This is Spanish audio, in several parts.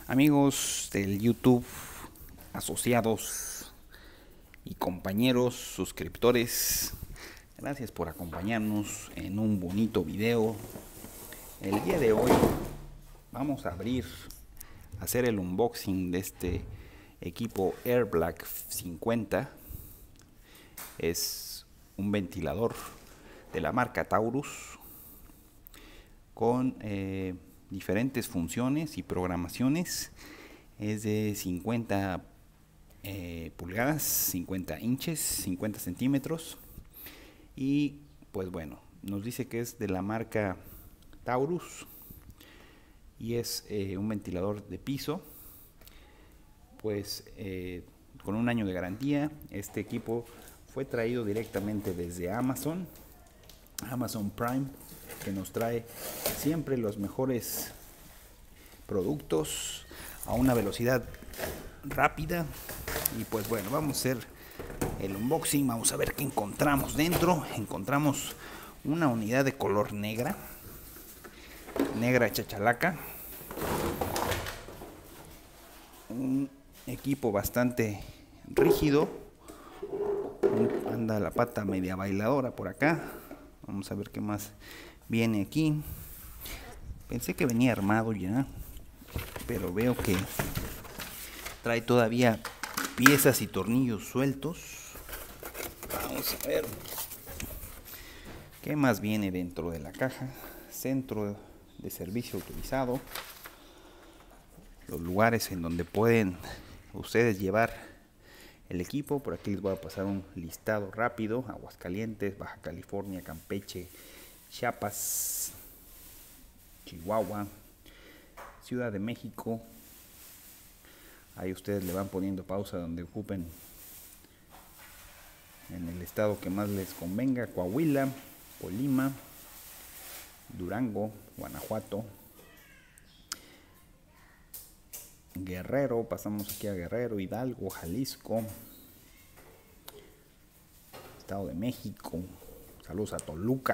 Amigos del YouTube, asociados y compañeros, suscriptores, gracias por acompañarnos en un bonito video. El día de hoy vamos a hacer el unboxing de este equipo AirBlack 50. Es un ventilador de la marca Taurus con diferentes funciones y programaciones. Es de 50 pulgadas, 50 inches, 50 centímetros. Y pues bueno, nos dice que es de la marca Taurus y es un ventilador de piso, pues con un año de garantía. Este equipo fue traído directamente desde Amazon Prime, que nos trae siempre los mejores productos a una velocidad rápida. Y pues bueno, vamos a hacer el unboxing, vamos a ver qué encontramos dentro. Encontramos una unidad de color negra chachalaca, un equipo bastante rígido, anda la pata media bailadora por acá. Vamos a ver qué más viene aquí. Pensé que venía armado ya, pero veo que trae todavía piezas y tornillos sueltos. Vamos a ver qué más viene dentro de la caja. Centro de servicio autorizado, los lugares en donde pueden ustedes llevar el equipo. Por aquí les voy a pasar un listado rápido: Aguascalientes, Baja California, Campeche, Chiapas, Chihuahua, Ciudad de México. Ahí ustedes le van poniendo pausa donde ocupen en el estado que más les convenga: Coahuila, Colima, Durango, Guanajuato, Guerrero. Pasamos aquí a Guerrero, Hidalgo, Jalisco, Estado de México. Saludos a Toluca,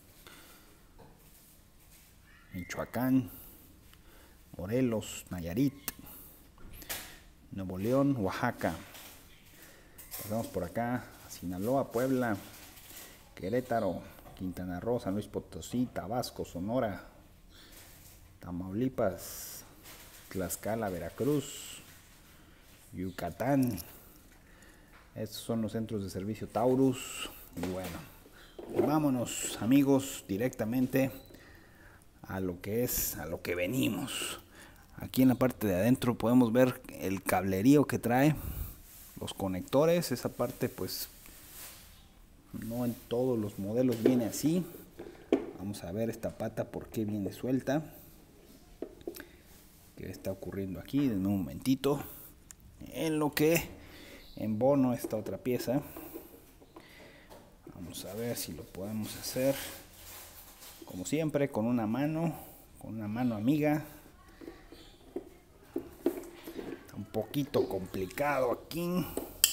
Michoacán, Morelos, Nayarit, Nuevo León, Oaxaca. Pasamos por acá a Sinaloa, Puebla, Querétaro, Quintana Roo, San Luis Potosí, Tabasco, Sonora, Tamaulipas, Tlaxcala, Veracruz, Yucatán. Estos son los centros de servicio Taurus. Y bueno, vámonos, amigos, directamente a lo que venimos. Aquí en la parte de adentro podemos ver el cablerío que trae, los conectores. Esa parte pues no en todos los modelos viene así. Vamos a ver esta pata por qué viene suelta. ¿Qué está ocurriendo aquí? En un momentito, en lo que embono esta otra pieza. Vamos a ver si lo podemos hacer como siempre con una mano amiga. Está un poquito complicado aquí.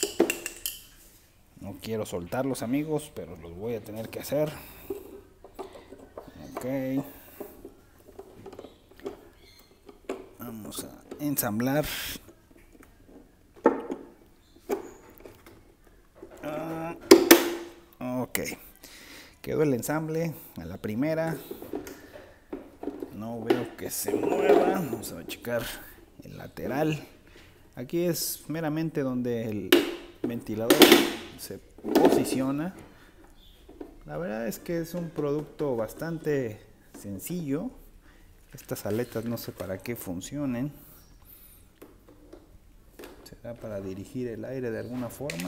No quiero soltarlos, amigos, pero los voy a tener que hacer. Ok. Vamos a ensamblar. Ok. Quedó el ensamble a la primera. No veo que se mueva. Vamos a checar el lateral. Aquí es meramente donde el ventilador se posiciona. La verdad es que es un producto bastante sencillo. Estas aletas no sé para qué funcionen. Será para dirigir el aire de alguna forma.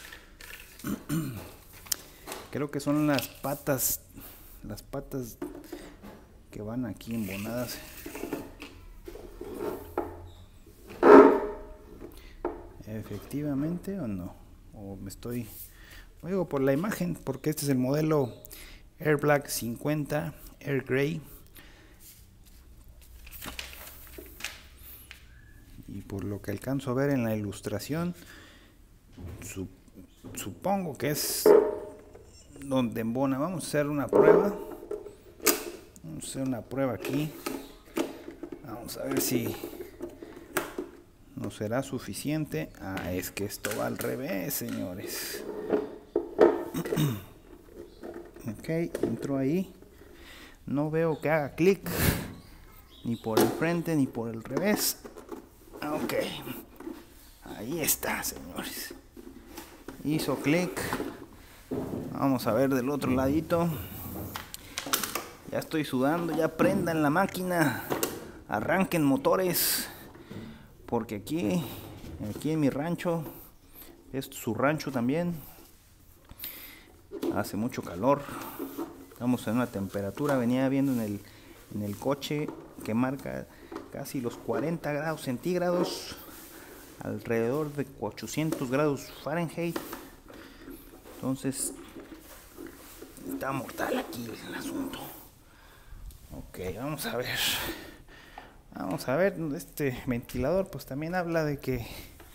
Creo que son las patas que van aquí embonadas. Efectivamente o no, o me estoy digo por la imagen, porque este es el modelo AirBlack 50 Air Gray, y por lo que alcanzo a ver en la ilustración, supongo que es donde embona. Vamos a hacer una prueba. Vamos a hacer una prueba aquí. Vamos a ver si no será suficiente. Ah, es que esto va al revés, señores. Ok, entro ahí. No veo que haga clic ni por el frente ni por el revés. Ok, ahí está, señores. Hizo clic. Vamos a ver del otro ladito. Ya estoy sudando. Ya prendan la máquina. Arranquen motores. Porque aquí en mi rancho, es su rancho también, hace mucho calor. Estamos en una temperatura, venía viendo en el coche, que marca casi los 40 grados centígrados, alrededor de 800 grados Fahrenheit. Entonces está mortal aquí el asunto. Ok, vamos a ver. Vamos a ver, este ventilador pues también habla de que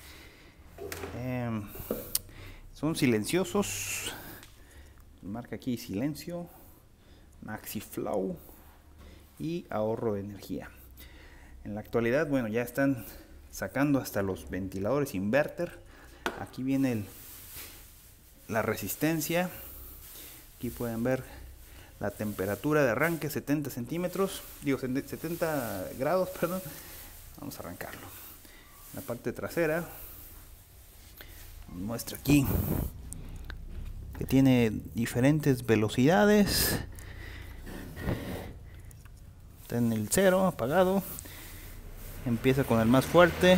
son silenciosos. Marca aquí silencio, MaxiFlow y ahorro de energía. En la actualidad, bueno, ya están sacando hasta los ventiladores inverter. Aquí viene la resistencia. Aquí pueden ver la temperatura de arranque, 70 centímetros, digo 70 grados, perdón. Vamos a arrancarlo. La parte trasera muestra aquí que tiene diferentes velocidades. Está en el 0, apagado. Empieza con el más fuerte.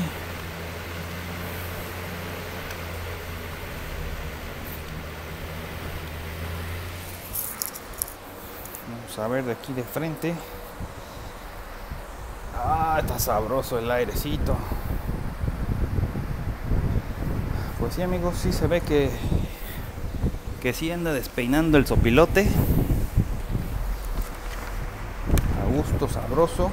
Vamos a ver de aquí de frente. Ah, está sabroso el airecito. Pues sí, amigos, sí se ve que sí anda despeinando el sopilote. A gusto, sabroso.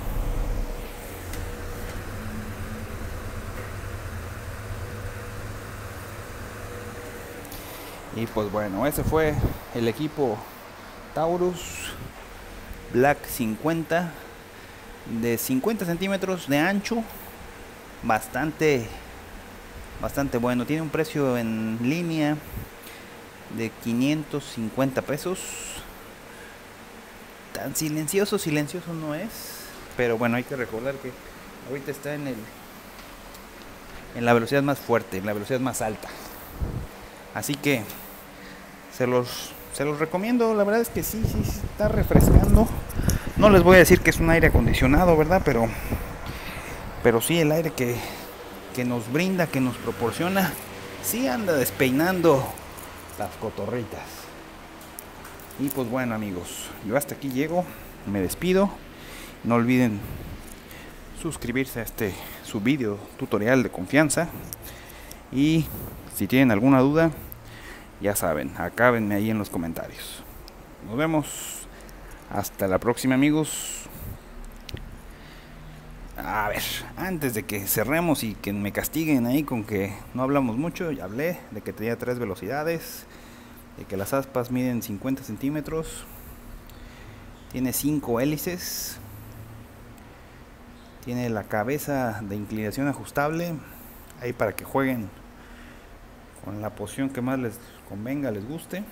Y pues bueno, ese fue el equipo Taurus Black 50 de 50 centímetros de ancho, bastante bueno. Tiene un precio en línea de 550 pesos. Tan silencioso no es, pero bueno, hay que recordar que ahorita está en la velocidad más fuerte, en la velocidad más alta. Así que se los recomiendo. La verdad es que sí está refrescando. No les voy a decir que es un aire acondicionado, ¿verdad? Pero sí, el aire que nos brinda, que nos proporciona, sí anda despeinando las cotorritas. Y pues bueno, amigos, yo hasta aquí llego, me despido. No olviden suscribirse a su video tutorial de confianza. Y si tienen alguna duda, ya saben, acábenme ahí en los comentarios. Nos vemos. Hasta la próxima, amigos. A ver, antes de que cerremos y que me castiguen ahí con que no hablamos mucho, ya hablé de que tenía 3 velocidades, de que las aspas miden 50 centímetros, tiene 5 hélices, tiene la cabeza de inclinación ajustable, ahí para que jueguen con la posición que más les convenga, les guste.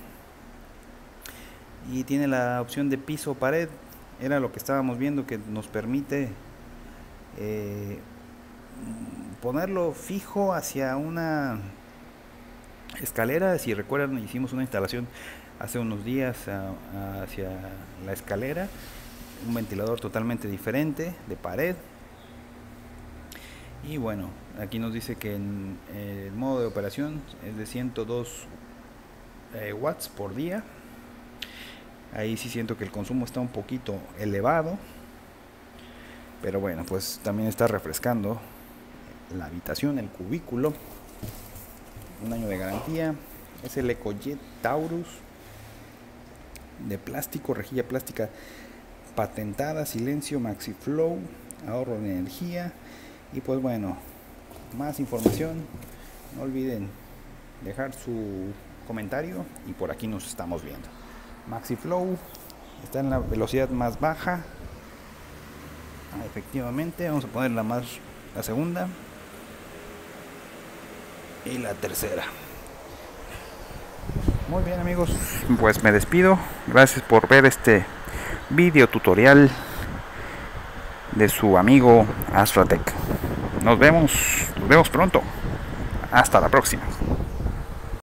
Y tiene la opción de piso pared, era lo que estábamos viendo, que nos permite ponerlo fijo hacia una escalera. Si recuerdan, hicimos una instalación hace unos días hacia la escalera, un ventilador totalmente diferente de pared. Y bueno, aquí nos dice que en el modo de operación es de 102 watts por día. Ahí sí siento que el consumo está un poquito elevado, pero bueno, pues también está refrescando la habitación, el cubículo. 1 año de garantía. Es el EcoJet Taurus de plástico, rejilla plástica patentada, silencio, MaxiFlow, ahorro de energía. Y pues bueno, más información, no olviden dejar su comentario y por aquí nos estamos viendo. MaxiFlow está en la velocidad más baja. Efectivamente, vamos a poner la segunda. y la tercera. Muy bien, amigos, pues me despido. Gracias por ver este video tutorial de su amigo Astratech. Nos vemos pronto. Hasta la próxima.